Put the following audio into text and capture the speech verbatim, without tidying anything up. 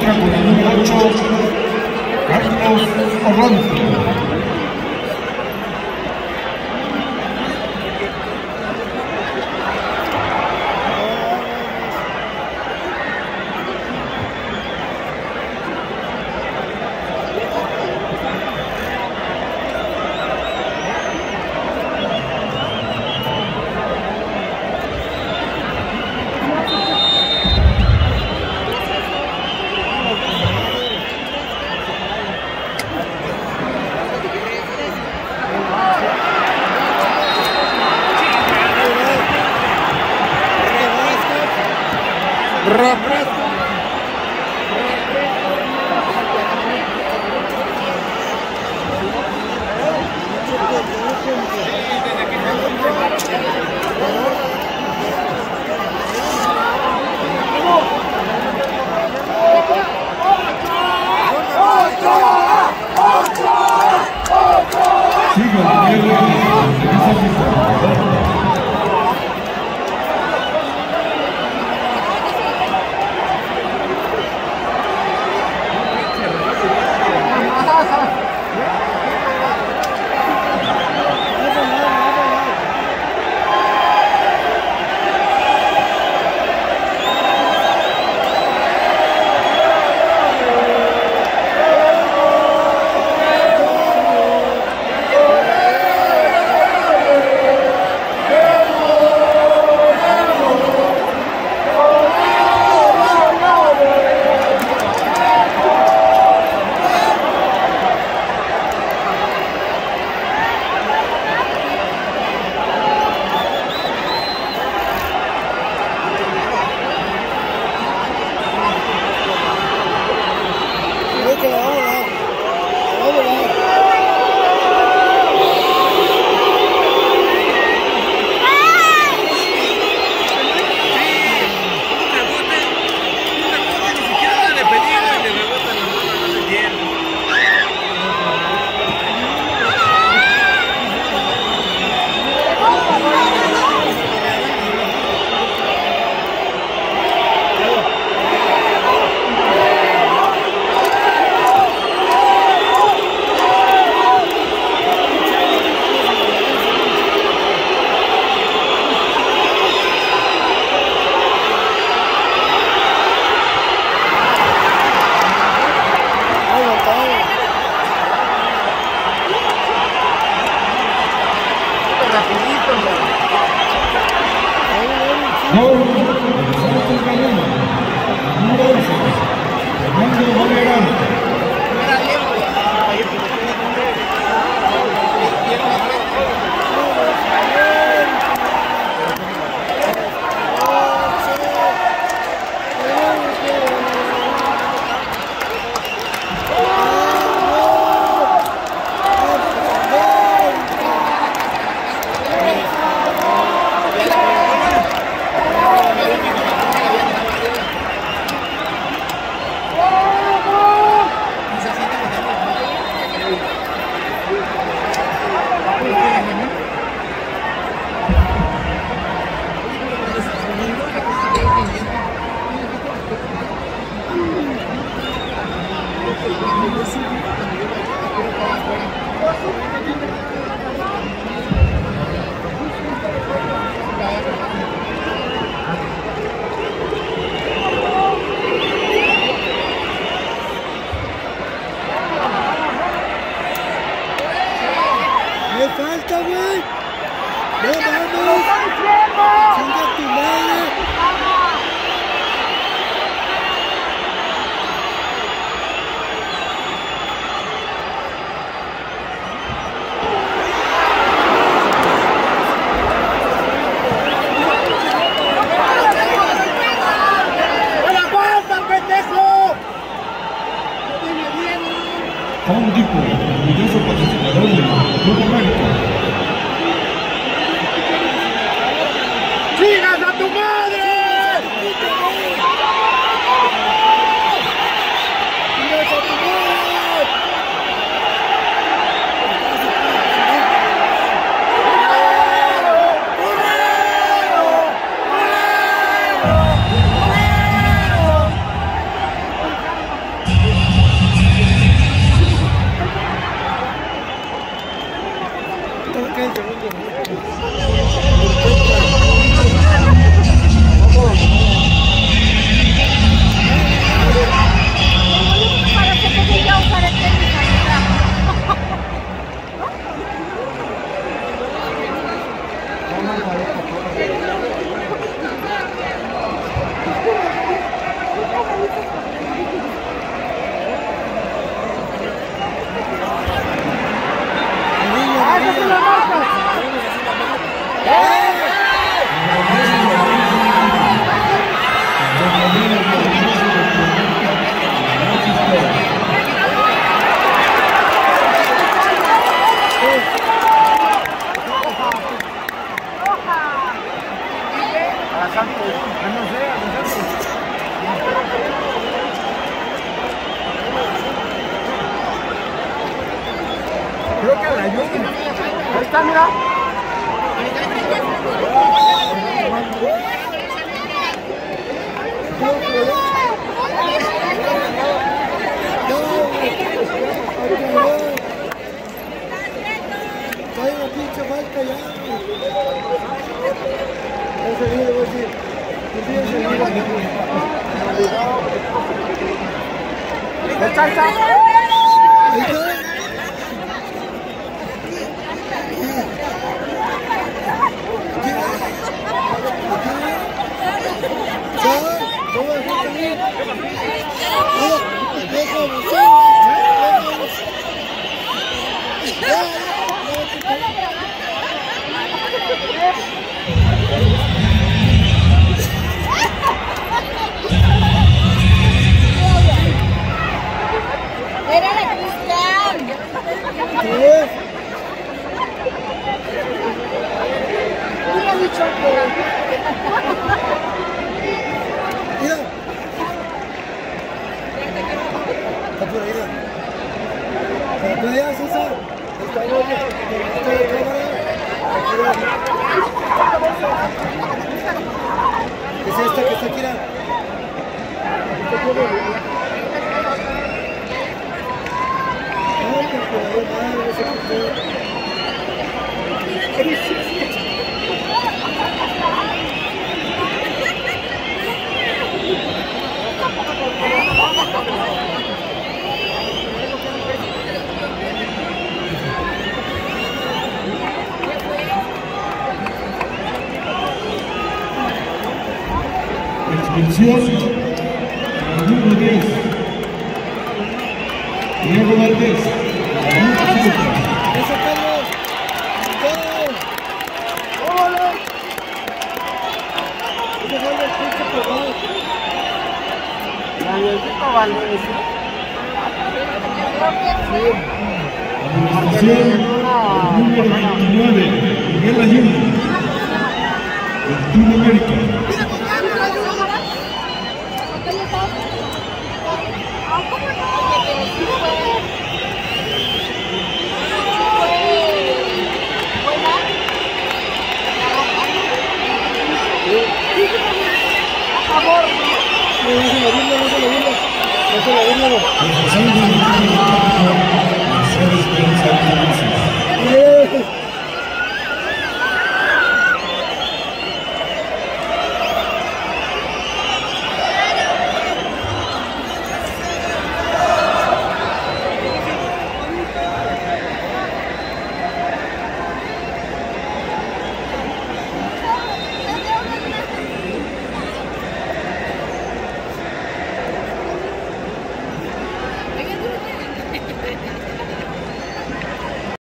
entra con el número ocho, Carlos Orlando. un tipo orgulloso patrocinador del Club América. ¡Sigas a tu madre! ¡Sigas a tu madre! Creo que la Yumi. Ahí está, mira. Hay una pinche falta ya. Ese video voy a decir. Ese video. Ahí está, ahí está. Ahí está. Era de Cristian. Mira mi choco. Mira. Está por ahí, mira. Está por allá, César. Está por allá. Está la cámara. ¿Qué es esta que está aquí? Mira. Ay, qué joder, madre, no sé por qué. Expulsión al número diez. Diego Valdés. ¡Eso, Carlos! ¡Carlos! ¡Órale! ¡Ese gol del pinche probado! Danielito Valdés. Administración número veintinueve. Miguel Ayuno. El Team América. No se lo burla, no se lo burla. No se lo burla. El